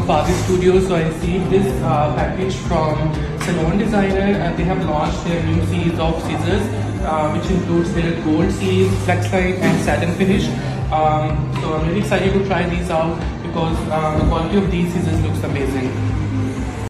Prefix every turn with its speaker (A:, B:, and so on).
A: Fazi Studio. So I received this package from Salon designer. They have launched their new series of scissors, which includes their gold series, flex line and satin finish. So I'm really excited to try these out because the quality of these scissors looks amazing.